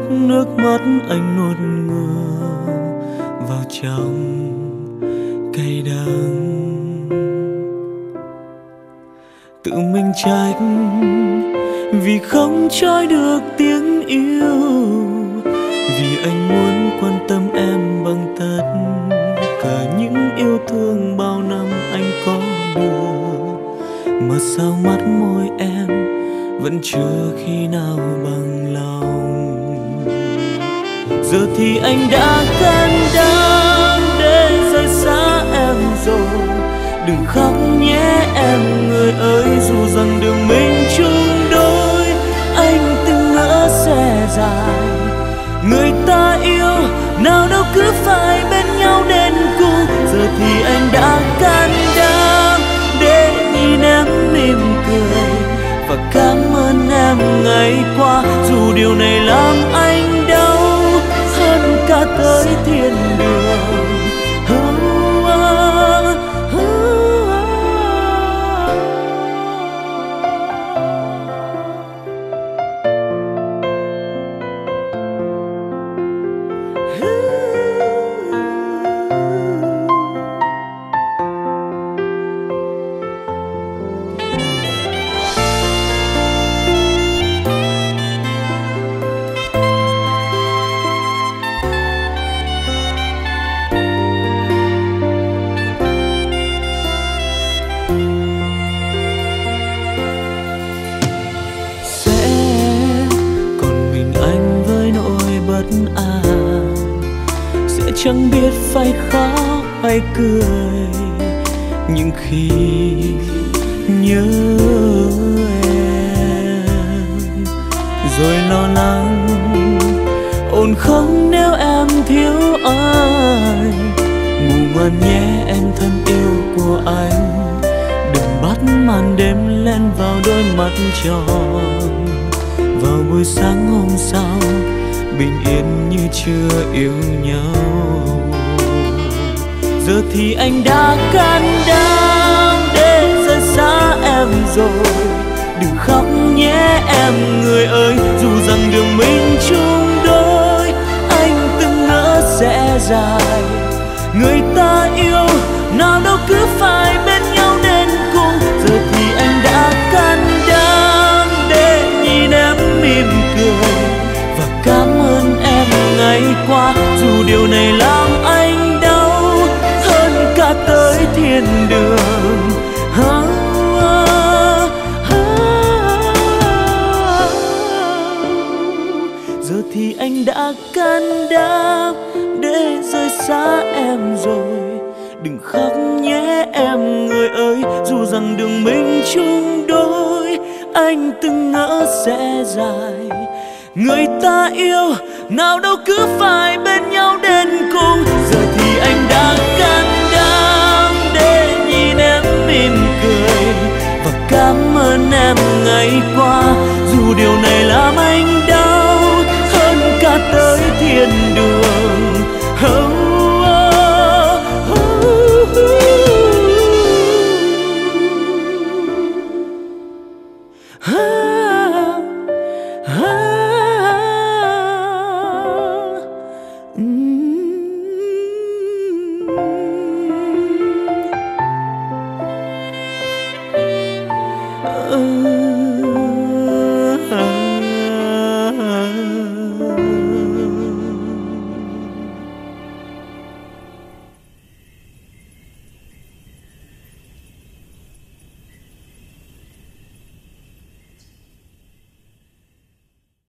nước mắt anh nuốt ngừa vào trong cay đắng. Tự mình trách vì không trói được tiếng yêu, vì anh muốn quan tâm em bằng tất cả những yêu thương bao năm anh có được. Mà sao mắt môi em vẫn chưa khi nào bằng lòng. Giờ thì anh đã can đảm để rời xa em rồi. Đừng khóc nhé em người ơi, dù rằng đường mình chung đôi. Anh từng ngỡ sẽ dài, người ta yêu nào đâu cứ phải bên nhau đến cùng. Giờ thì anh đã can đảm để nhìn em mỉm cười và cảm ơn em ngày qua, dù điều này làm anh đau hơn cả tới thiên đường. Chẳng biết phải khóc hay cười, nhưng khi nhớ em rồi lo lắng ổn không nếu em thiếu ai. Ngủ ngoan nhé em thân yêu của anh, đừng bắt màn đêm len vào đôi mắt tròn. Vào buổi sáng hôm sau bình yên như chưa yêu nhau. Giờ thì anh đã can đảm để rời xa em rồi. Đừng khóc nhé em người ơi, dù rằng đường mình chung đôi. Anh từng ngỡ sẽ dài, người ta yêu nào đâu cứ phải bên nhau đến cùng. Giờ thì anh đã can đảm để nhìn em mỉm cười và cảm ơn em ngày qua, dù điều này làm anh đau hơn cả tới thiên đường. Giờ thì anh đã can đảm để rời xa em rồi. Đừng khóc nhé em người ơi, dù rằng đường mình chung đôi. Anh từng ngỡ sẽ dài, người ta yêu nào đâu cứ phải bên nhau đến cùng.